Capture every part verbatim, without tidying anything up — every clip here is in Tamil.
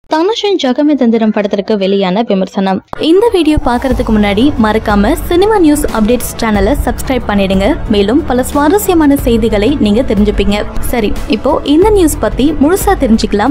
தனுஷின் ஜகமே தந்திரம் படத்திற்கு வெளியான விமர்சனம். இந்த வீடியோ பார்க்கறதுக்கு முன்னாடி மறக்காம சினிமா நியூஸ் அப்டேட்ஸ் சேனலை சப்ஸ்கிரைப் பண்ணிடுங்க. மேலும் பல சுவாரஸ்யமான செய்திகளை நீங்க தெரிஞ்சுப்பீங்க. சரி, இப்போ இந்த நியூஸ் பத்தி முழுசா தெரிஞ்சுக்கலாம்.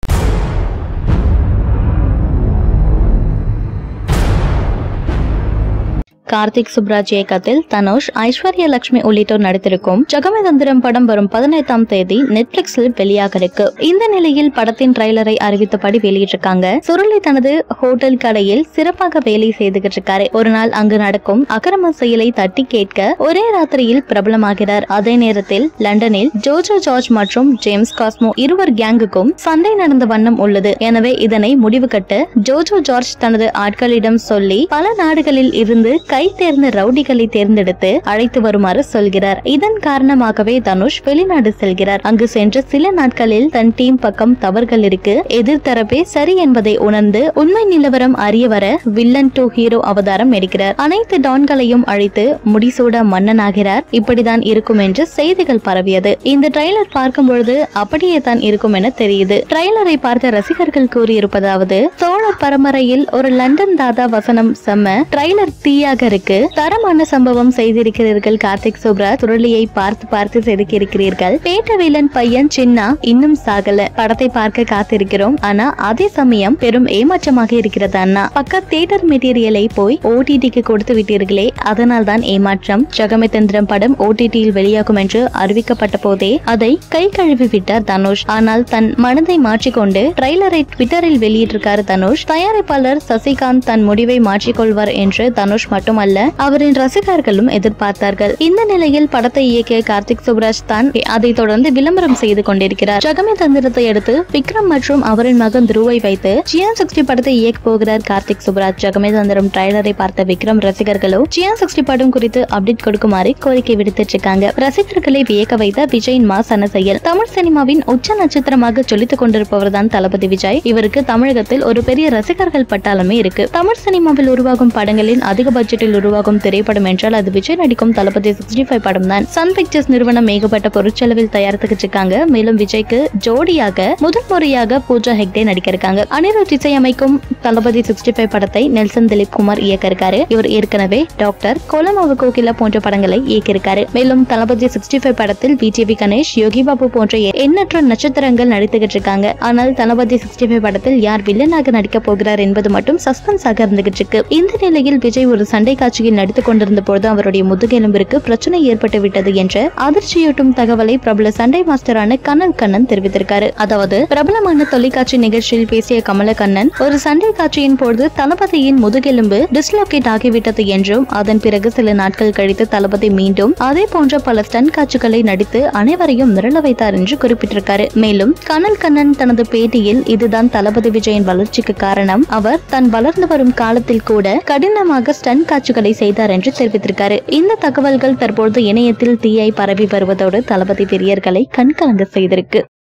கார்த்திக் சுப்ராஜ் இயக்கத்தில் தனுஷ், ஐஸ்வர்யா லட்சுமி உள்ளிட்டோர் நடித்திருக்கும் ஜகமே தந்திரம் படம் வரும் பதினெட்டாம் தேதி நெட்ஃபிளிக்ஸில் வெளியாக இருக்கு. இந்த நிலையில் படத்தின் ட்ரைலரை அறிவித்தபடி வெளியிட்டிருக்காங்க. சுருளி தனது ஹோட்டல் கடையில் சிறப்பாக வேலை செய்துகிட்டு இருக்காரு. ஒரு நாள் அங்கு நடக்கும் அக்கிரம செயலை தட்டி கேட்க ஒரே ராத்திரியில் பிரபலமாகிறார். அதே நேரத்தில் லண்டனில் ஜோஜோ ஜார்ஜ் மற்றும் ஜேம்ஸ் காஸ்மோ இருவர் கேங்குக்கும் சண்டை நடந்த வண்ணம் உள்ளது. எனவே இதனை முடிவு கட்ட ஜோஜோ ஜார்ஜ் தனது ஆட்களிடம் சொல்லி பல நாடுகளில் இருந்து கை தேர்ந்த ரவுடிகளை தேர்ந்தெடுத்து அழைத்து வருமாறு சொல்கிறார். இதன் காரணமாகவே தனுஷ் வெளிநாடு செல்கிறார். அங்கு சென்ற சில நாட்களில் தன் டீம் பக்கம் தவறுகள் இருக்கு, எதிர்த்தரப்பே சரி என்பதை உணர்ந்து உண்மை நிலவரம் அறிய வர வில்லன் டு ஹீரோ அவதாரம் எடுக்கிறார். அனைத்து டான்களையும் அழைத்து முடிசூட மன்னனாகிறார். இப்படிதான் இருக்கும் என்று செய்திகள் பரவியது. இந்த ட்ரைலர் பார்க்கும் பொழுது அப்படியே தான் இருக்கும் என தெரியுது. ட்ரைலரை பார்த்த ரசிகர்கள் கூறியிருப்பதாவது, சோழர் பரம்பரையில் ஒரு லண்டன் தாதா வசனம் செம்ம, ட்ரைலர் தீயாக இருக்கு, தரமான சம்பவம் செய்திருக்கிறீர்கள். கார்த்திக் சுப்ராஜ் சுருளியை பார்த்து பார்த்து செதுக்கியிருக்கிறீர்கள். பேட்டவேலன் பையன் சின்னா இன்னும் சாகல. படத்தை பார்க்க காத்திருக்கிறோம். ஆனா அதே சமயம் பெரும் ஏமாற்றமாக இருக்கிறது அண்ணா. பக்க தியேட்டர் மெட்டீரியலை போய் ஓடிடிக்கு கொடுத்து விட்டீர்களே, அதனால் தான் ஏமாற்றம். ஜகமே தந்திரம் படம் ஓடிடியில் வெளியாகும் என்று அறிவிக்கப்பட்ட போதே அதை கை கழுவி விட்டார் தனுஷ். ஆனால் தன் மனதை மாற்றிக்கொண்டு ட்ரைலரை ட்விட்டரில் வெளியிட்டிருக்காரு தனுஷ். தயாரிப்பாளர் சசிகாந்த் தன் முடிவை மாற்றிக்கொள்வார் என்று தனுஷ் மட்டுமல்ல, அவரின் ரசிகர்களும் எதிர்பார்த்தார்கள். இந்த நிலையில் படத்தை இயக்கிய கார்த்திக் சுப்ராஜ் தான் அதை தொடர்ந்து விளம்பரம் செய்து கொண்டிருக்கிறார். ஜகமே தந்திரத்தை அடுத்து விக்ரம் மற்றும் அவரின் மகன் துருவை வைத்து ஜியான் சிக்ஸ்டி படத்தை இயக்க போகிறார் கார்த்திக் சுப்ராஜ். ஜகமே தந்திரம் ட்ரைலரை பார்த்த விக்ரம் ரசிகர்களோ ஜியான் சிக்ஸ்டி படம் குறித்து அப்டேட் கொடுக்குமாறு கோரிக்கை விடுத்துட்டு இருக்காங்க. ரசிகர்களை வியக்க வைத்த விஜயின் மாசான செயல். தமிழ் சினிமாவின் உச்ச நட்சத்திரமாக சொல்லித்துக் கொண்டிருப்பவர் தான் தளபதி விஜய். இவருக்கு தமிழகத்தில் ஒரு பெரிய ரசிகர்கள் பட்டாளமே இருக்கு. தமிழ் சினிமாவில் உருவாகும் படங்களின் அதிக பட்ஜெட்டில் உருவாகும் திரைப்படம் என்றால் அது விஜய் நடிக்கும் தளபதி சிக்ஸ்டி ஃபைவ் படம் தான். சன் பிக்சர்ஸ் நிறுவனம் ஏகப்பட்ட பொருட்செலவில் தயாரித்துக்கிட்டு இருக்காங்க. மேலும் விஜய்க்கு ஜோடியாக முதல் முறையாக பூஜா ஹெக்டே நடிக்க இருக்காங்க. அனிருத் இசையமைக்கும் தளபதி சிக்ஸ்டி ஃபைவ் படத்தை நெல்சன் திலீப் குமார் இயக்க இருக்காரு. இவர் ஏற்கனவே டாக்டர், கோலமாவு கோகிலா போன்ற படங்களை இயக்கியிருக்காரு. மேலும் தளபதி சிக்ஸ்டி ஃபைவ் படத்தில் விஜய் கணேஷ், யோகி பாபு போன்ற எண்ணற்ற நட்சத்திரங்கள் நடித்துக்கிட்டு இருக்காங்க. ஆனால் தளபதி சிக்ஸ்டி ஃபைவ் படத்தில் யார் வில்லனாக நடிக்க போகிறார் என்பது மட்டும் சஸ்பென்ஸாக இருந்துகிட்டு இருக்கு. இந்த நிலையில் விஜய் ஒரு சண்டை காட்சியில் நடித்துக் கொண்டிருந்த போது அவருடைய முதுகெலும்பிற்கு பிரச்சனை ஏற்பட்டு விட்டது என்ற அதிர்ச்சியூட்டும் தகவலை பிரபல சண்டை மாஸ்டரான கனல் கண்ணன் தெரிவித்திருக்காரு. அதாவது, பிரபலமான தொலைக்காட்சி நிகழ்ச்சியில் பேசிய கமலக்கண்ணன், ஒரு சண்டை காட்சியின் போது தளபதியின் முதுகெலும்பு டிஸ்லோகேட் ஆகிவிட்டது என்றும் அதன் பிறகு சில நாட்கள் கழித்து தளபதி மீண்டும் அதே போன்ற பல ஸ்டன் காட்சிகளை நடித்து அனைவரையும் மிரள வைத்தார் என்று குறிப்பிட்டிருக்காரு. மேலும் கனல் கண்ணன் தனது பேட்டியில், இதுதான் தளபதி விஜயின் வளர்ச்சிக்கு காரணம். அவர் தன் வளர்ந்து வரும் காலத்தில் கூட கடினமாக ஸ்டன் காட்சிகளை செய்தார் என்று தெரிவித்திருக்காரு. இந்த தகவல்கள் தற்போது இணையத்தில் தீயாய் பரவி வருவதோடு தளபதி பிரியர்களை கண்கலங்க செய்திருக்கு.